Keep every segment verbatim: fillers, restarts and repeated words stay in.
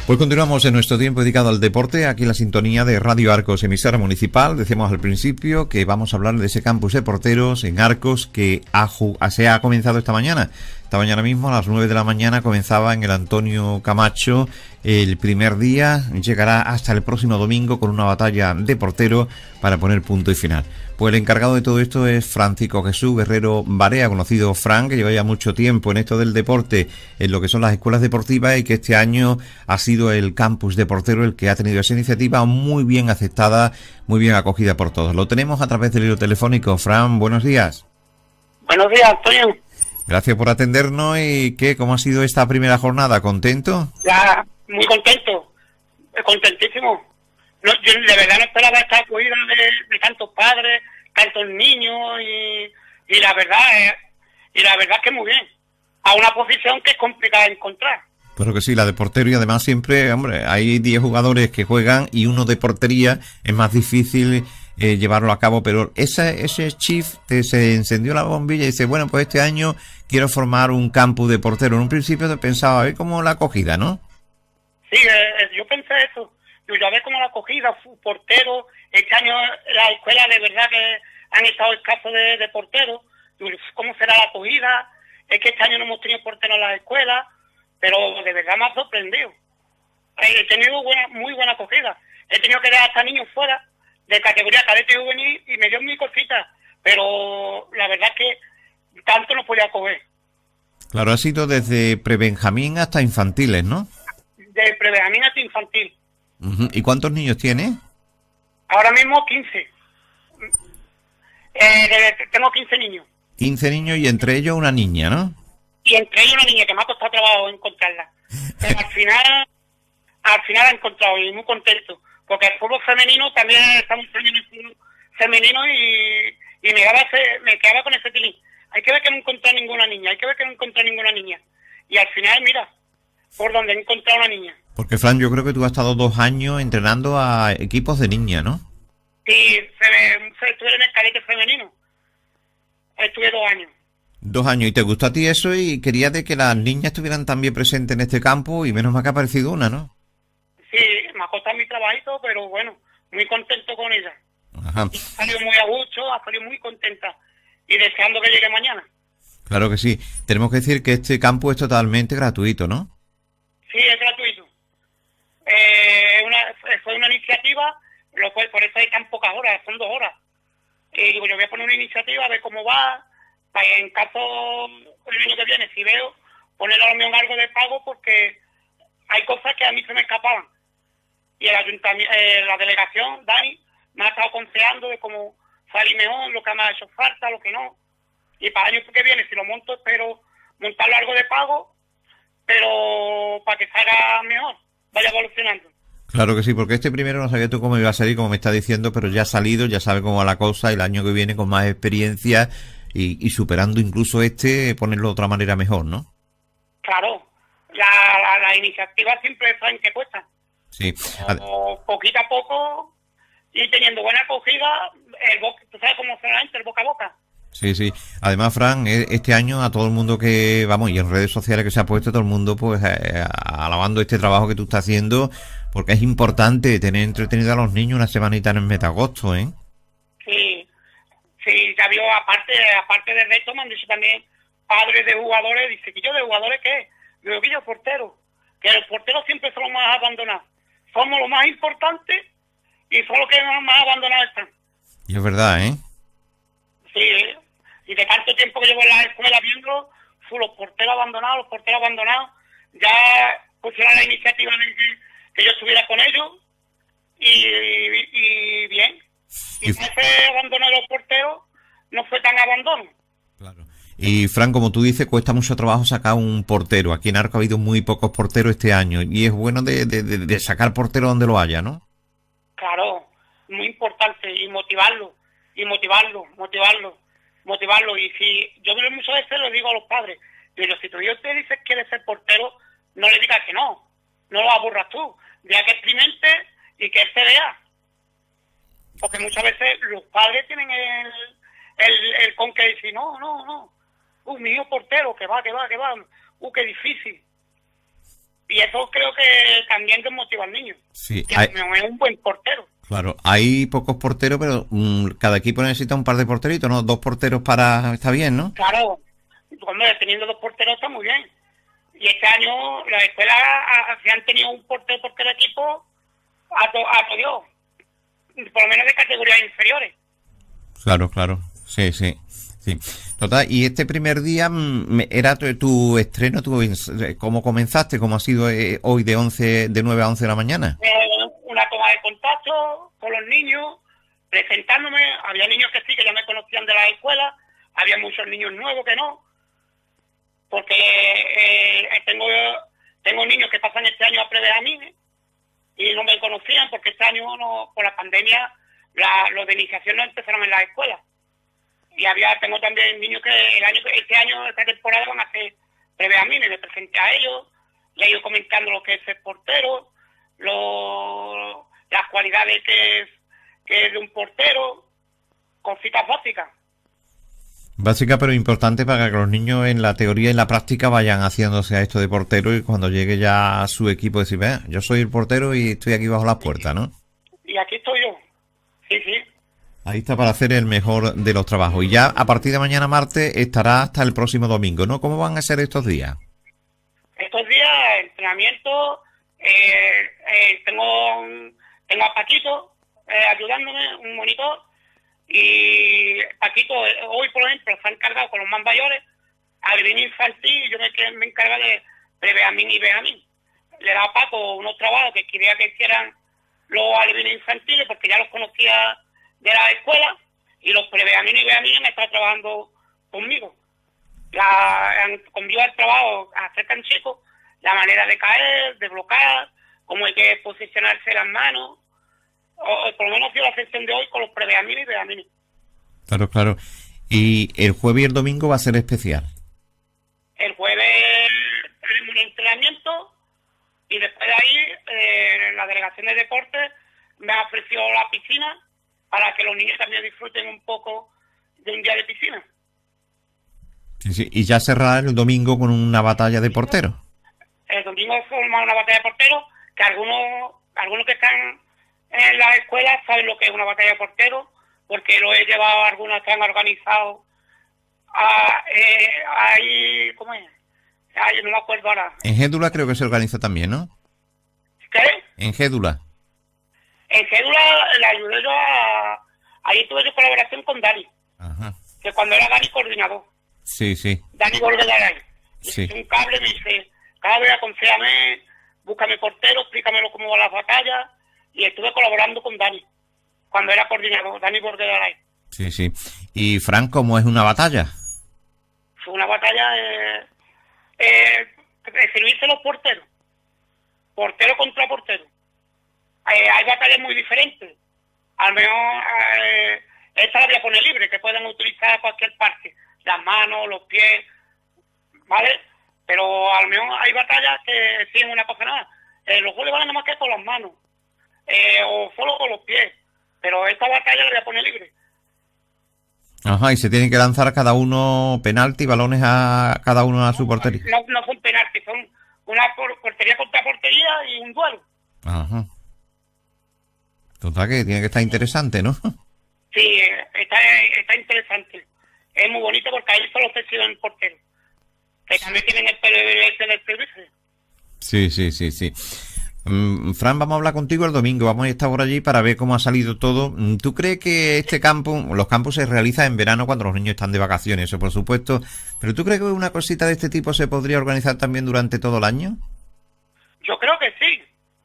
Pues continuamos en nuestro tiempo dedicado al deporte, aquí en la sintonía de Radio Arcos, emisora municipal. Decíamos al principio que vamos a hablar de ese campus de porteros en Arcos que ha, se ha comenzado esta mañana. Esta mañana mismo a las nueve de la mañana comenzaba en el Antonio Camacho el primer día, llegará hasta el próximo domingo con una batalla de portero para poner punto y final. Pues el encargado de todo esto es Francisco Jesús Guerrero Barea, conocido Fran, que lleva ya mucho tiempo en esto del deporte, en lo que son las escuelas deportivas, y que este año ha sido el campus de portero el que ha tenido esa iniciativa muy bien aceptada, muy bien acogida por todos. Lo tenemos a través del hilo telefónico. Fran, buenos días. Buenos días, Antonio. Gracias por atendernos. ¿Y qué? ¿Cómo ha sido esta primera jornada? ¿Contento? Ya, muy contento, contentísimo. No, yo de verdad no esperaba esta acogida de, de tantos padres, tantos niños, y, y la verdad es, y la verdad es que muy bien, a una posición que es complicada de encontrar. Claro que sí, la de portero, y además siempre, hombre, hay diez jugadores que juegan y uno de portería, es más difícil eh, llevarlo a cabo, pero ese, ese chief te, se encendió la bombilla y dice, bueno, pues este año quiero formar un campus de portero. En un principio te pensaba, a ver cómo la acogida, ¿no? Sí, eh, yo pensé eso. Yo ya ve como la acogida, portero, este año la escuela de verdad que han estado escasos de, de porteros. ¿Cómo será la acogida? Es que este año no hemos tenido portero en la escuela, pero de verdad me ha sorprendido. He tenido buena, muy buena acogida. He tenido que dejar hasta niños fuera de categoría cadete y juvenil y me dio mi cosita, pero la verdad es que tanto no podía acoger. Claro, ha sido desde prebenjamín hasta infantiles, ¿no? De prebenjamín hasta infantil. Uh-huh. ¿Y cuántos niños tiene? Ahora mismo quince. Eh, tengo quince niños. quince niños y entre ellos una niña, ¿no? Y entre ellos una niña que me ha costado trabajo encontrarla. Pero al final, al final la he encontrado y muy contento. Porque el fútbol femenino también está muy femenino, el fútbol femenino y, y me, quedaba ese, me quedaba con ese tilín. Hay que ver que no encontré ninguna niña, hay que ver que no encontré ninguna niña. Y al final, mira, por donde he encontrado una niña. Porque, Fran, yo creo que tú has estado dos años entrenando a equipos de niña, ¿no? Sí, se, se, estuve en el cadete femenino. Estuve dos años. Dos años. ¿Y te gustó a ti eso? Y querías de que las niñas estuvieran también presentes en este campo, y menos mal que ha aparecido una, ¿no? Sí, me ha costado mi trabajito, pero bueno, muy contento con ella. Ajá. Ha salido muy a gusto, ha salido muy contenta. Y deseando que llegue mañana. Claro que sí. Tenemos que decir que este campo es totalmente gratuito, ¿no? Sí, es gratuito. Eh, una, fue una iniciativa, lo cual, por eso hay tan pocas horas, son dos horas. Y digo, yo voy a poner una iniciativa, a ver cómo va, para en caso el año que viene, si veo, poner a lo mejor algo de pago, porque hay cosas que a mí se me escapaban. Y el ayuntamiento, eh, la delegación, Dani, me ha estado aconsejando de cómo salir mejor, lo que me ha hecho falta, lo que no. Y para el año que viene, si lo monto, espero montarlo algo de pago, pero para que salga mejor, vaya evolucionando. Claro que sí, porque este primero no sabía tú cómo iba a salir, como me está diciendo, pero ya ha salido, ya sabe cómo va la cosa, y el año que viene con más experiencia y, y superando incluso este, ponerlo de otra manera mejor, ¿no? Claro, la, la, la iniciativa siempre saben que cuesta. Sí. O, poquito a poco, y teniendo buena acogida, el bo- tú sabes cómo se la gente, el boca a boca. Sí, sí. Además, Fran, este año a todo el mundo que, vamos, y en redes sociales que se ha puesto, todo el mundo pues eh, alabando este trabajo que tú estás haciendo, porque es importante tener entretenido a los niños una semanita en el mes de agosto, ¿eh? Sí, sí, ya vio, aparte aparte de esto, me han dicho también padres de jugadores, dice, ¿que yo de jugadores qué? Digo, que yo portero, que los porteros siempre son los más abandonados. Somos los más importantes y son los que más abandonados están. Y es verdad, ¿eh? Sí, y de tanto tiempo que llevo en la escuela viendo, son los porteros abandonados, los porteros abandonados, ya pusieron la iniciativa de que, que yo estuviera con ellos, y, y, y bien. Y ese abandono de los porteros no fue tan abandono. Claro. Y, Fran, como tú dices, cuesta mucho trabajo sacar un portero. Aquí en Arco ha habido muy pocos porteros este año, y es bueno de, de, de, de sacar portero donde lo haya, ¿no? Claro, muy importante, y motivarlo, y motivarlo, motivarlo, motivarlo. Y si yo muchas veces le digo a los padres, pero si tu hijo te dice que quiere ser portero, no le digas que no, no lo aburras tú, deja que experimente y que él se vea. Porque muchas veces los padres tienen el, el, el con que decir, no, no, no, uh, mi hijo portero, que va, que va, que va, uh, qué difícil. Y eso creo que también desmotiva al niño. Sí, que hay, no es un buen portero. claro, hay pocos porteros, pero um, cada equipo necesita un par de porteritos, ¿no? Dos porteros para... está bien, ¿no? Claro, hombre, teniendo dos porteros está muy bien. Y este año las escuelas se han tenido un portero por cada equipo a, to, a todo Dios, por lo menos de categorías inferiores. Claro, claro, sí, sí, sí. Total, y este primer día mm, era tu, tu estreno, tu, ¿cómo comenzaste? ¿Cómo ha sido eh, hoy de once, de nueve a once de la mañana? Eh, una toma de contacto con los niños, presentándome. Había niños que sí, que ya me conocían de la escuela, había muchos niños nuevos que no, porque eh, tengo tengo niños que pasan este año a prever a mí y no me conocían porque este año no, por la pandemia la, los de iniciación no empezaron en las escuelas. Y había tengo también niños que el año este año, esta temporada van a hacer prever a mí, me presenté a ellos, le he ido comentando lo que es el portero, lo, las cualidades que es, que es de un portero, cositas básicas. Básica pero importante para que los niños en la teoría y en la práctica vayan haciéndose a esto de portero y cuando llegue ya a su equipo decir, vea, yo soy el portero y estoy aquí bajo la puerta, ¿no? Y aquí estoy yo. Sí, sí. Ahí está para hacer el mejor de los trabajos. Y ya a partir de mañana martes estará hasta el próximo domingo, ¿no? ¿Cómo van a ser estos días? Estos días, entrenamiento, eh, eh, tengo, tengo a Paquito eh, ayudándome, un monitor. Y Paquito, hoy por ejemplo, se ha encargado con los más mayores, alevino infantil, y yo me, me encargo de prebeamín y beamín. Le da a Paco unos trabajos que quería que hicieran los alevinos infantiles, porque ya los conocía de la escuela, y los prebeamín y beamín han estado trabajando conmigo. La, han, conmigo al trabajo acercan chicos la manera de caer, de bloquear, cómo hay que posicionarse las manos. O, o por lo menos yo la sesión de hoy con los prebeamines y beamines. Claro, claro. Y el jueves y el domingo va a ser especial. El jueves el entrenamiento y después de ahí eh, la delegación de deportes me ha ofrecido la piscina para que los niños también disfruten un poco de un día de piscina. Sí, sí. Y ya cerrar el domingo con una batalla de porteros. El domingo forma una batalla de porteros que algunos algunos que están en las escuelas saben lo que es una batalla de porteros, porque lo he llevado a algunas que han organizado. A, eh, ahí, ¿cómo es? Ay, no me acuerdo ahora. En Gédula creo que se organiza también, ¿no? ¿Qué? En Gédula. En Gédula le ayudé yo a... Ahí tuve yo colaboración con Dani. Ajá. Que cuando era Dani coordinador. Sí, sí. Dani Borgedaray. Sí. Un cable me dice, cada vez aconsejame, búscame portero, explícamelo cómo van las batallas. Y estuve colaborando con Dani, cuando era coordinador, Dani Borgedaray. Sí, sí. ¿Y Fran, cómo es una batalla? Fue una batalla de, eh, de servirse los porteros. Portero contra portero. Eh, hay batallas muy diferentes. Al menos eh, esta la voy a poner libre, que pueden utilizar cualquier parte. Las manos, los pies, ¿vale? Pero al menos hay batallas que siguen una cosa nada. Eh, los goles van nada más que con las manos. Eh, o solo con los pies, pero esta batalla la voy a poner libre. Ajá, y se tienen que lanzar cada uno penalti, balones a cada uno a su portería. No, no son penaltis, son una por, portería contra portería y un duelo. Ajá. Total que tiene que estar interesante, ¿no? Sí, está, está interesante. Es muy bonito porque ahí solo se sirven porteros, que también tienen el P D S del P B C. Sí, sí, sí, sí. Um, Fran, vamos a hablar contigo el domingo, vamos a estar por allí para ver cómo ha salido todo. ¿Tú crees que este campo, los campos se realizan en verano cuando los niños están de vacaciones, eso por supuesto, pero tú crees que una cosita de este tipo se podría organizar también durante todo el año? Yo creo que sí,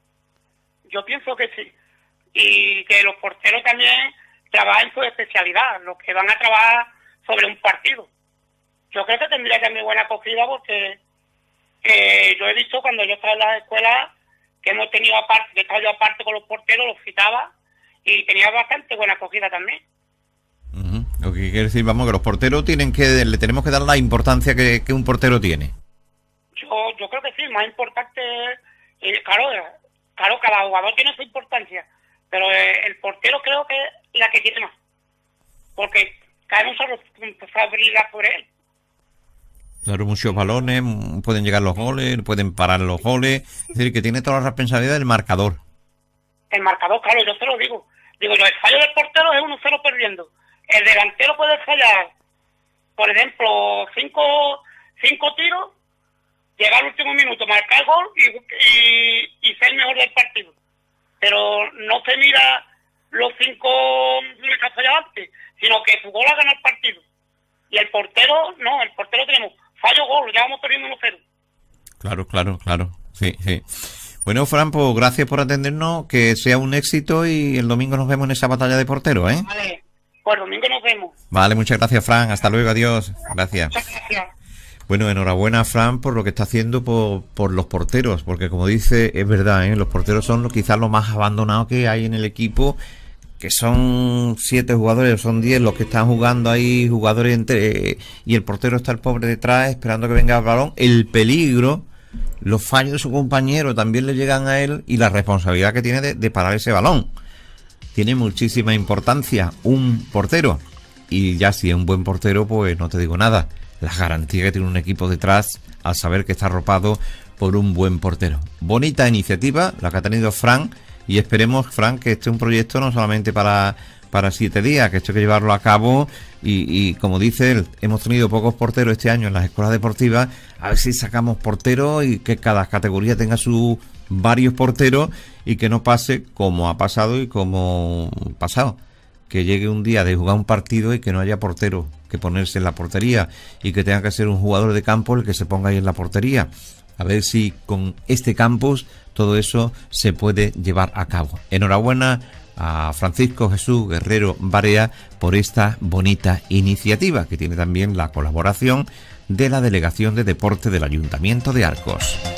yo pienso que sí, y que los porteros también trabajen su especialidad, los que van a trabajar sobre un partido. Yo creo que tendría también buena acogida porque eh, yo he visto cuando yo estaba en las escuelas que hemos tenido aparte, que estaba yo aparte con los porteros, los citaba y tenía bastante buena acogida también. Uh-huh. Lo que quiere decir, vamos, que los porteros tienen que, le tenemos que dar la importancia que, que un portero tiene. Yo yo creo que sí, más importante, eh, claro, claro, cada jugador tiene su importancia, pero eh, el portero creo que es la que tiene más, porque cae mucha responsabilidad por él. Claro, muchos balones, pueden llegar los goles, pueden parar los goles, es decir, que tiene toda la responsabilidad del marcador. El marcador, claro, yo se lo digo. Digo yo, el fallo del portero es uno cero perdiendo. El delantero puede fallar, por ejemplo, cinco, cinco tiros, llegar al último minuto, marcar el gol y, y, y ser el mejor del partido. Pero no se mira los cinco goles que ha fallado antes, sino que su gol ha ganado el partido. Y el portero, no, el portero tenemos fallo gol, ya vamos perdiendo uno cero. Claro, claro, claro, sí, sí. Bueno, Fran, pues gracias por atendernos, que sea un éxito y el domingo nos vemos en esa batalla de portero, ¿eh? Vale, pues el domingo nos vemos. Vale, muchas gracias, Fran, hasta luego, adiós, gracias. Muchas gracias. Bueno, enhorabuena, Fran, por lo que está haciendo por, por los porteros, porque como dice, es verdad, ¿eh? Los porteros son lo, quizás lo más abandonado que hay en el equipo, que son siete jugadores, son diez los que están jugando ahí, jugadores entre, y el portero está el pobre detrás esperando que venga el balón. El peligro, los fallos de su compañero también le llegan a él y la responsabilidad que tiene de, de parar ese balón. Tiene muchísima importancia un portero, y ya si es un buen portero, pues no te digo nada. La garantía que tiene un equipo detrás al saber que está arropado por un buen portero. Bonita iniciativa la que ha tenido Fran, y esperemos, Fran, que este es un proyecto no solamente para, para siete días, que esto hay que llevarlo a cabo y, y como dice él, hemos tenido pocos porteros este año en las escuelas deportivas, a ver si sacamos porteros y que cada categoría tenga sus varios porteros y que no pase como ha pasado y como ha pasado, que llegue un día de jugar un partido y que no haya portero que ponerse en la portería y que tenga que ser un jugador de campo el que se ponga ahí en la portería. A ver si con este campus todo eso se puede llevar a cabo. Enhorabuena a Francisco Jesús Guerrero Barea por esta bonita iniciativa, que tiene también la colaboración de la Delegación de Deporte del Ayuntamiento de Arcos.